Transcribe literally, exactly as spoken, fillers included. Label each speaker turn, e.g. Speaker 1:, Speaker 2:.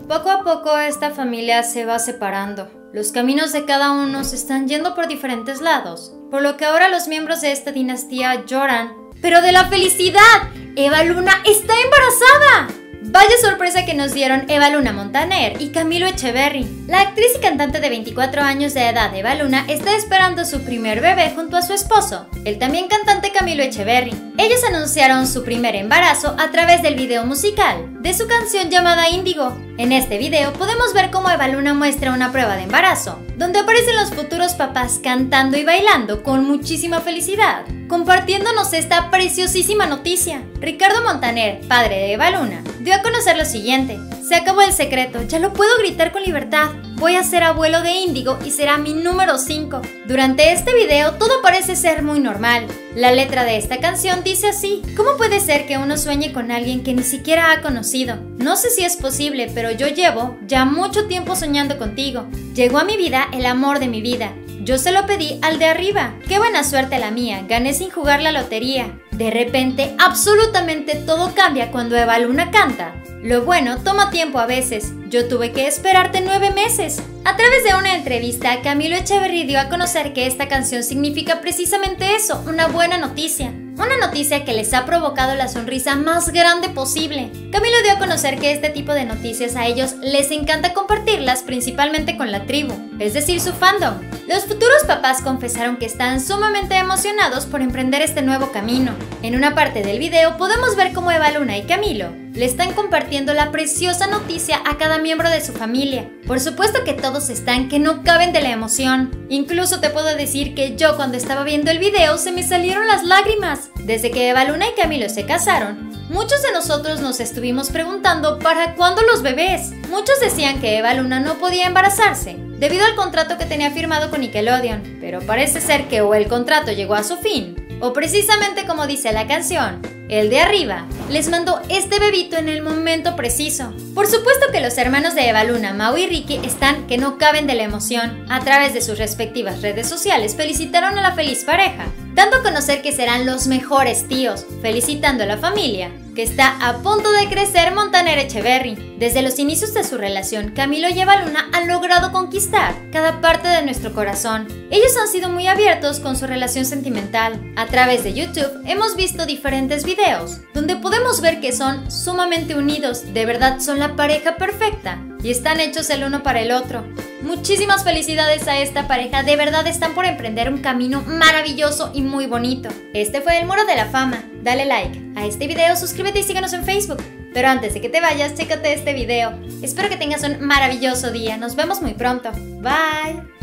Speaker 1: Poco a poco esta familia se va separando. Los caminos de cada uno se están yendo por diferentes lados, por lo que ahora los miembros de esta dinastía lloran. ¡Pero de la felicidad! ¡Eva Luna está embarazada! Vaya sorpresa que nos dieron Eva Luna Montaner y Camilo Echeverry. La actriz y cantante de veinticuatro años de edad, Eva Luna, está esperando su primer bebé junto a su esposo, el también cantante Camilo Echeverry. Ellos anunciaron su primer embarazo a través del video musical de su canción llamada Índigo. En este video podemos ver cómo Eva Luna muestra una prueba de embarazo, donde aparecen los futuros papás cantando y bailando con muchísima felicidad, compartiéndonos esta preciosísima noticia. Ricardo Montaner, padre de Eva Luna, dio a conocer lo siguiente: se acabó el secreto, ya lo puedo gritar con libertad. Voy a ser abuelo de Índigo y será mi número cinco. Durante este video todo parece ser muy normal. La letra de esta canción dice así: ¿cómo puede ser que uno sueñe con alguien que ni siquiera ha conocido? No sé si es posible, pero yo llevo ya mucho tiempo soñando contigo. Llegó a mi vida el amor de mi vida. Yo se lo pedí al de arriba. Qué buena suerte la mía, gané sin jugar la lotería. De repente, absolutamente todo cambia cuando Eva Luna canta. Lo bueno toma tiempo a veces. Yo tuve que esperarte nueve meses. A través de una entrevista, Camilo Echeverry dio a conocer que esta canción significa precisamente eso, una buena noticia. Una noticia que les ha provocado la sonrisa más grande posible. Camilo dio a conocer que este tipo de noticias a ellos les encanta compartirlas, principalmente con la tribu, es decir, su fandom. Los futuros papás confesaron que están sumamente emocionados por emprender este nuevo camino. En una parte del video podemos ver cómo Eva Luna y Camilo le están compartiendo la preciosa noticia a cada miembro de su familia. Por supuesto que todos están que no caben de la emoción. Incluso te puedo decir que yo, cuando estaba viendo el video, se me salieron las lágrimas. Desde que Eva Luna y Camilo se casaron, muchos de nosotros nos estuvimos preguntando ¿para cuándo los bebés? Muchos decían que Eva Luna no podía embarazarse debido al contrato que tenía firmado con Nickelodeon, pero parece ser que o el contrato llegó a su fin, o precisamente como dice la canción, el de arriba les mandó este bebito en el momento preciso. Por supuesto que los hermanos de Eva Luna, Mau y Ricky, están que no caben de la emoción. A través de sus respectivas redes sociales felicitaron a la feliz pareja, dando a conocer que serán los mejores tíos, felicitando a la familia que está a punto de crecer Montaner Echeverry. Desde los inicios de su relación, Camilo y Eva Luna han logrado conquistar cada parte de nuestro corazón. Ellos han sido muy abiertos con su relación sentimental. A través de YouTube hemos visto diferentes videos donde podemos ver que son sumamente unidos, de verdad son la pareja perfecta y están hechos el uno para el otro. Muchísimas felicidades a esta pareja, de verdad están por emprender un camino maravilloso y muy bonito. Este fue el Muro de la Fama. Dale like a este video, suscríbete y síguenos en Facebook. Pero antes de que te vayas, chécate este video. Espero que tengas un maravilloso día. Nos vemos muy pronto. Bye.